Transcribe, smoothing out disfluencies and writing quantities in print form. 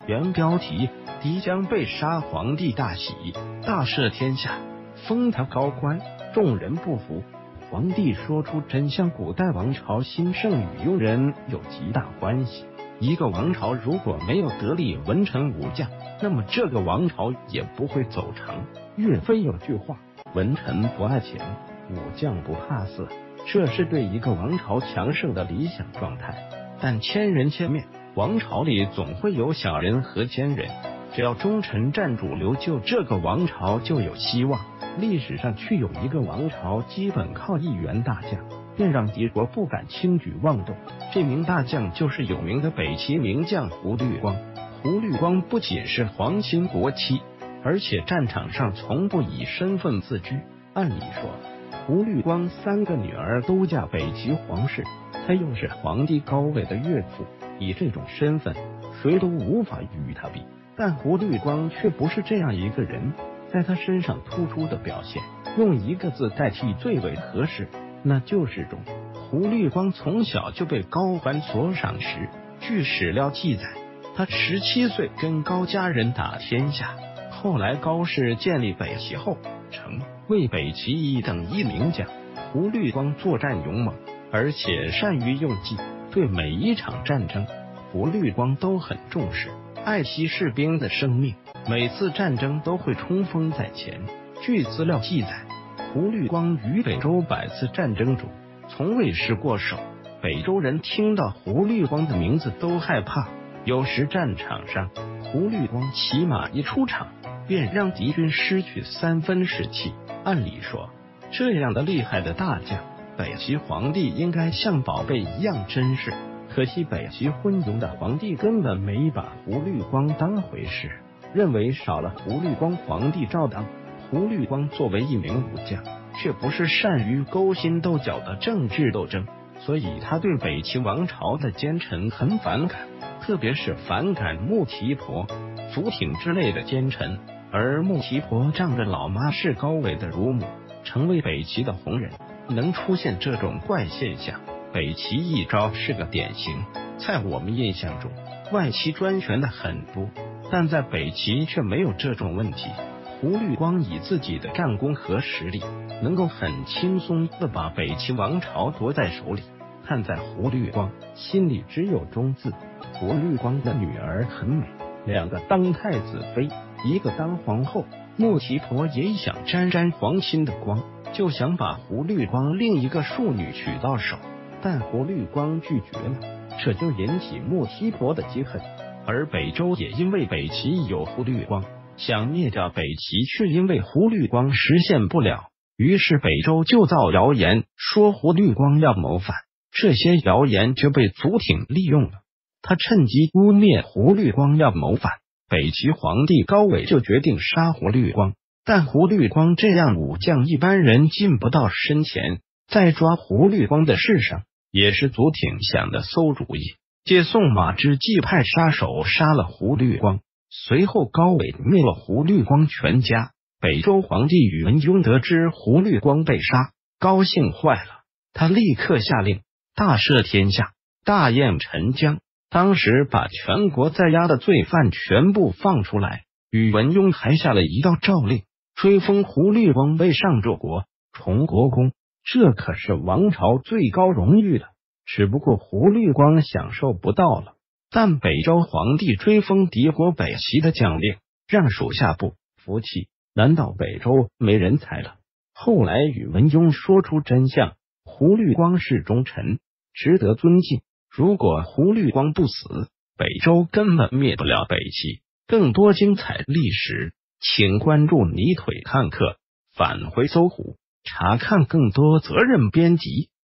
原标题：敌将被杀，皇帝大喜，大赦天下，封他高官，众人不服。皇帝说出真相，古代王朝兴盛与用人有极大关系。一个王朝如果没有得力文臣武将，那么这个王朝也不会走长。岳飞有句话：文臣不爱钱，武将不怕死，这是对一个王朝强盛的理想状态。但千人千面，王朝里总会有小人和奸人，只要忠臣占主流，这个王朝就有希望。历史上去有一个王朝，基本靠一员大将，便让敌国不敢轻举妄动。这名大将就是有名的北齐名将胡律光。胡律光不仅是皇亲国戚，而且战场上从不以身份自居。按理说，胡律光3个女儿都嫁北齐皇室，他又是皇帝高纬的岳父，以这种身份，谁都无法与他比。但胡律光却不是这样一个人，在他身上突出的表现，用一个字代替最为合适，那就是忠。胡律光从小就被高欢所赏识，据史料记载，他17岁跟高家人打天下。后来高氏建立北齐后，成为北齐一等一名将。胡律光作战勇猛，而且善于用计，对每一场战争，胡律光都很重视，爱惜士兵的生命，每次战争都会冲锋在前。据资料记载，胡律光于北周100次战争中从未失过手，北周人听到胡律光的名字都害怕。有时战场上，胡律光骑马一出场，便让敌军失去3分士气。按理说，这样的厉害的大将，北齐皇帝应该像宝贝一样珍视。可惜北齐昏庸的皇帝根本没把胡律光当回事，认为少了胡律光皇帝照当。胡律光作为一名武将，却不是善于勾心斗角的政治斗争，所以他对北齐王朝的奸臣很反感，特别是反感穆提婆、祖挺之类的奸臣。而穆提婆仗着老妈是高纬的乳母，成为北齐的红人。能出现这种怪现象，北齐一朝是个典型。在我们印象中，外戚专权的很多，但在北齐却没有这种问题。胡律光以自己的战功和实力，能够很轻松地把北齐王朝夺在手里。看在胡律光心里只有忠字。胡律光的女儿很美，2个当太子妃，一个当皇后。穆提婆也想沾沾皇亲的光，就想把胡律光另一个庶女娶到手，但胡律光拒绝了，这就引起穆提婆的嫉恨。而北周也因为北齐有胡律光，想灭掉北齐，却因为胡律光实现不了，于是北周就造谣言说胡律光要谋反。这些谣言就被祖挺利用了，他趁机污蔑胡律光要谋反。北齐皇帝高纬就决定杀胡律光，但胡律光这样武将一般人进不到身前，在抓胡律光的事上也是祖挺想的馊主意。借宋马之计，派杀手杀了胡律光，随后高纬灭了胡律光全家。北周皇帝宇文邕得知胡律光被杀，高兴坏了，他立刻下令大赦天下，大宴陈江。当时把全国在押的罪犯全部放出来，宇文邕还下了一道诏令，追封胡律光为上柱国、崇国公，这可是王朝最高荣誉的，只不过胡律光享受不到了。但北周皇帝追封敌国北齐的将领，让属下不服气，难道北周没人才了？后来宇文邕说出真相，胡律光是忠臣，值得尊敬。如果胡律光不死，北周根本灭不了北齐。更多精彩历史，请关注泥腿看客，返回搜狐，查看更多责任编辑。